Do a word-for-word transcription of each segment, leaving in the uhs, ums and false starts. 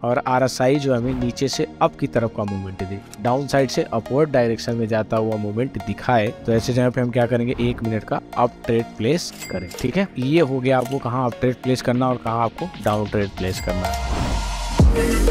और R S आई जो हमें नीचे से अप की तरफ का मूवमेंट दे, डाउन साइड से अपवर्ड डायरेक्शन में जाता हुआ मूवमेंट दिखाए, तो ऐसे जगह पे हम क्या करेंगे, एक मिनट का अप ट्रेड प्लेस करें। ठीक है, ये हो गया आपको कहाँ अप ट्रेड प्लेस करना और कहाँ आपको डाउन ट्रेड प्लेस करना है।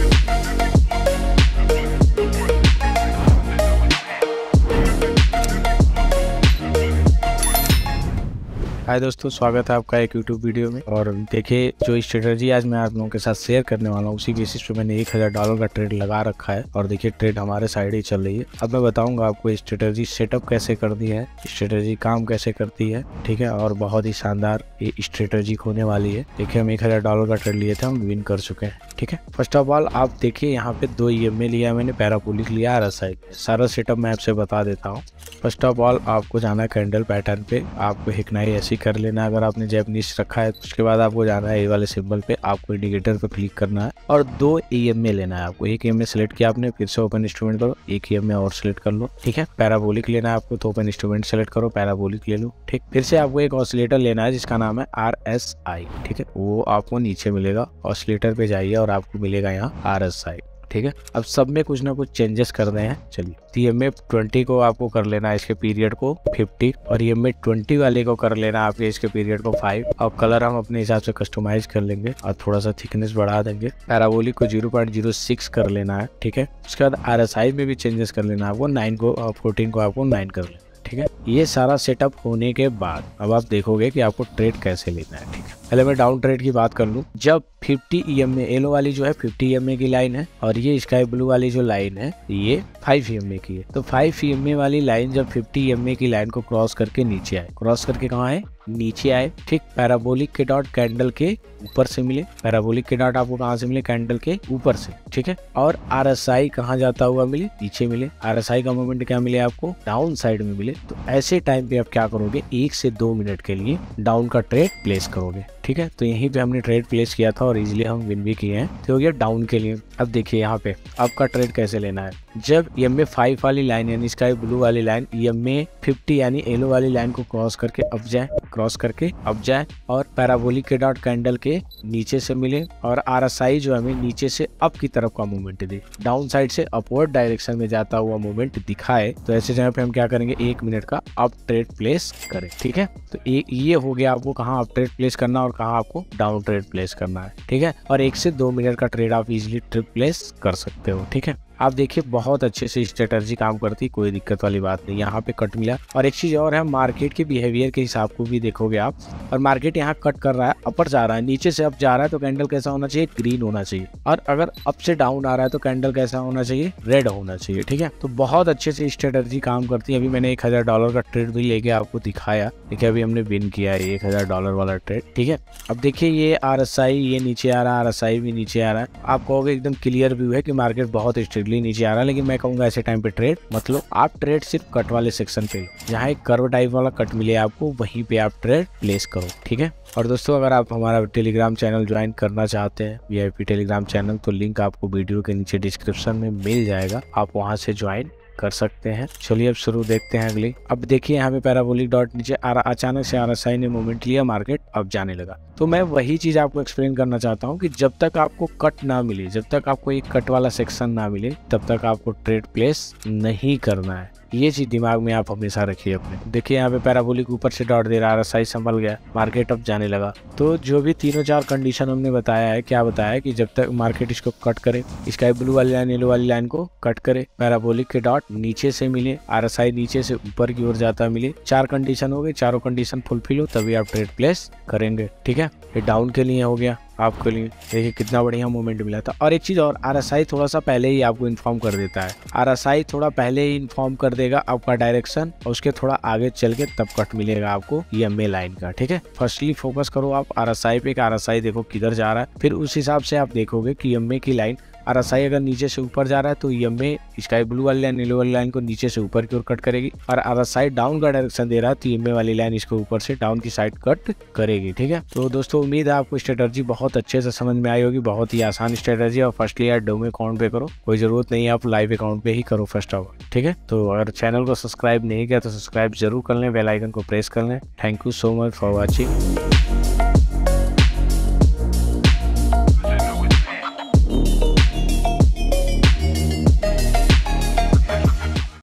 हाय दोस्तों, स्वागत है आपका एक यूट्यूब वीडियो में। और देखिए, जो स्ट्रेटजी आज मैं आप लोगों के साथ शेयर करने वाला हूँ, उसी बेसिस पे मैंने एक हजार डॉलर का ट्रेड लगा रखा है। और देखिए, ट्रेड हमारे साइड ही चल रही है। अब मैं बताऊंगा आपको स्ट्रेटजी सेटअप कैसे करनी है, स्ट्रेटजी काम कैसे करती है। ठीक है, और बहुत ही शानदार ये स्ट्रेटजी होने वाली है। देखिए, हम एक हजार डॉलर का ट्रेड लिए थे, हम विन कर चुके हैं। ठीक है, फर्स्ट ऑफ ऑल आप देखिए, यहाँ पे दो ई एम ए लिया मैंने, पैराबोलिक लिया, आर एस आई। सारा सेटअप मैं आपसे बता देता हूँ। फर्स्ट ऑफ ऑल आपको जाना है कैंडल पैटर्न पे, आपको हिकनाई ऐसी कर लेना है। अगर आपने जैपनीज रखा है तो उसके बाद आपको जाना है ए वाले सिंबल पे, आपको इंडिकेटर पे क्लिक करना है और दो ई एम ए लेना है आपको। एक ई एम ए सेलेक्ट किया आपने, फिर से ओपन इंस्ट्रूमेंट करो, एक ई एम ए और सेलेक्ट कर लो। ठीक है, पैराबोलिक लेना है आपको, तो ओपन इंस्ट्रूमेंट सेलेक्ट करो, पैराबोलिक ले लो। ठीक, फिर से आपको एक ऑसिलेटर लेना है जिसका नाम है आर एस आई। ठीक है, वो आपको नीचे मिलेगा, ऑसिलेटर पे जाइए और आपको मिलेगा यहाँ आर एस आई। ठीक है, अब सब में कुछ ना कुछ चेंजेस करने हैं। चलिए, ई एम ए ट्वेंटी को आपको कर लेना है, इसके पीरियड को फिफ्टी, और ई एम ए ट्वेंटी वाले को कर लेना है आपके इसके पीरियड को फाइव। और कलर हम अपने हिसाब से कस्टमाइज कर लेंगे और थोड़ा सा थिकनेस बढ़ा देंगे। पैराबोलिक को जीरो पॉइंट जीरो सिक्स कर लेना है। ठीक है, उसके बाद आर एस आई में भी चेंजेस कर लेना है आपको, नाइन को फोर्टीन को आपको नाइन कर लेना। ठीक है, ये सारा सेटअप होने के बाद अब आप देखोगे कि आपको ट्रेड कैसे लेना है। ठीक है, पहले मैं डाउन ट्रेड की बात कर लूं। जब fifty E M A, yellow वाली जो है फिफ्टी ई एम ए की लाइन है, और ये स्काई ब्लू वाली जो लाइन है ये फाइव ई एम ए की है। तो फाइव ई एम ए वाली लाइन जब फिफ्टी ई एम ए की लाइन को क्रॉस करके नीचे आए, क्रॉस करके कहाँ है, नीचे आए। ठीक, पैराबोलिक के डॉट कैंडल के ऊपर से मिले, पैराबोलिक के डॉट आपको कहाँ से मिले, कैंडल के ऊपर से। ठीक है, और आर एस आई कहाँ जाता हुआ मिले, नीचे मिले। आर एस आई का मूवमेंट क्या मिले आपको, डाउन साइड में मिले। तो ऐसे टाइम पे आप क्या करोगे, एक से दो मिनट के लिए डाउन का ट्रेड प्लेस करोगे। ठीक है, तो यहीं पे हमने ट्रेड प्लेस किया था और इजीली हम विन भी किए हैं। तो हो गया डाउन के लिए। अब देखिए यहाँ पे आपका ट्रेड कैसे लेना है। जब ई एम ए फाइव वाली लाइन यानी स्काई ब्लू वाली line E M A fifty यानी येलो वाली लाइन को क्रॉस करके अप जाए, क्रॉस करके अप जाए और पैराबोलिक के डॉट कैंडल के नीचे से मिले, और आर एस आई जो हमें नीचे से अप की तरफ का मूवमेंट दे, डाउन साइड से अपवर्ड डायरेक्शन में जाता हुआ मूवमेंट दिखाए, तो ऐसे जगह पे हम क्या करेंगे, एक मिनट का अप ट्रेड प्लेस करें। ठीक है, तो एक ये हो गया आपको कहाँ अप ट्रेड प्लेस करना और कहाँ आपको डाउन ट्रेड प्लेस करना है। ठीक है, और एक से दो मिनट का ट्रेड आप इजीली ट्रेड प्लेस कर सकते हो। ठीक है, आप देखिए बहुत अच्छे से स्ट्रेटजी काम करती, कोई दिक्कत वाली बात नहीं। यहाँ पे कट मिला, और एक चीज और है, मार्केट के बिहेवियर के हिसाब को भी देखोगे आप। और मार्केट यहाँ कट कर रहा है, अपर जा रहा है, नीचे से अप जा रहा है, तो कैंडल कैसा होना चाहिए, ग्रीन होना चाहिए। और अगर अप से डाउन आ रहा है तो कैंडल कैसा होना चाहिए, रेड होना चाहिए। ठीक है, तो बहुत अच्छे से स्ट्रेटजी काम करती है। अभी मैंने एक हजार डॉलर का ट्रेड भी लेके आपको दिखाया। देखिए, अभी हमने विन किया है एक हजार डॉलर वाला ट्रेड। ठीक है, अब देखिए ये आर एस आई ये नीचे आ रहा है, आर एस आई भी नीचे आ रहा है। आप कहोगे एकदम क्लियर व्यू है कि मार्केट बहुत स्ट्रिक्टली नीचे आ रहा है, लेकिन मैं कहूंगा ऐसे टाइम पे ट्रेड मतलब आप ट्रेड सिर्फ कट वाले सेक्शन पे लो, जहाँ एक कर्व टाइप वाला कट मिले आपको, वहीं पे आप ट्रेड प्लेस करो। ठीक है, और दोस्तों अगर आप हमारा टेलीग्राम चैनल ज्वाइन करना चाहते हैं, V I P Telegram channel, तो लिंक आपको वीडियो के नीचे डिस्क्रिप्शन में मिल जाएगा, आप वहां से ज्वाइन कर सकते हैं। चलिए अब शुरू देखते हैं अगली। अब देखिए यहाँ पे पैराबोलिक डॉट नीचे आ रहा, अचानक से आर एस आई ने मूवमेंट लिया, मार्केट अब जाने लगा। तो मैं वही चीज आपको एक्सप्लेन करना चाहता हूँ कि जब तक आपको कट ना मिले, जब तक आपको एक कट वाला सेक्शन ना मिले, तब तक आपको ट्रेड प्लेस नहीं करना है। ये चीज दिमाग में आप हमेशा रखिए अपने। देखिए यहाँ पे पैराबोलिक ऊपर से डॉट दे रहा है, आर एस आई संभल गया, मार्केट अब जाने लगा। तो जो भी तीनों चार कंडीशन हमने बताया है, क्या बताया है कि जब तक मार्केट इसको कट करे, स्काई ब्लू वाली लाइन येलो वाली लाइन को कट करे, पैराबोलिक के डॉट नीचे से मिले, आर एस आई नीचे से ऊपर की ओर जाता मिले, चार कंडीशन हो गई, चारों कंडीशन फुलफिल हो तभी आप ट्रेड प्लेस करेंगे। ठीक है, ये डाउन के लिए हो गया आपके लिए। देखिए कितना बढ़िया मूवमेंट मिला था। और एक चीज और, आर एस आई थोड़ा सा पहले ही आपको इन्फॉर्म कर देता है। आर एस आई थोड़ा पहले ही इन्फॉर्म कर देगा आपका डायरेक्शन, और उसके थोड़ा आगे चल के तब कट मिलेगा आपको ई एम ए लाइन का। ठीक है, फर्स्टली फोकस करो आप आर एस आई पे, आर एस आई देखो किधर जा रहा है, फिर उस हिसाब से आप देखोगे कि ई एम ए की लाइन आर एस आई अगर नीचे से ऊपर जा रहा है तो E M A sky blue वाली लाइन येलो वाली लाइन को नीचे से ऊपर की ओर कट करेगी, और आर एस आई डाउन का डायरेक्शन दे रहा है तो ई एम ए वाली लाइन इसको ऊपर से डाउन की साइड कट करेगी। ठीक है, तो दोस्तों उम्मीद है आपको स्ट्रेटजी बहुत अच्छे से समझ में आई होगी। बहुत ही आसान स्ट्रेटजी है, और फर्स्टली यार डोमे अकाउंट पे करो, कोई जरूरत नहीं है आप लाइव अकाउंट पे ही करो फर्स्ट ऑफ ऑल। ठीक है, तो अगर चैनल को सब्सक्राइब नहीं किया तो सब्सक्राइब जरूर कर लें, बेल आइकन को प्रेस कर लें। Thank you so much for watching.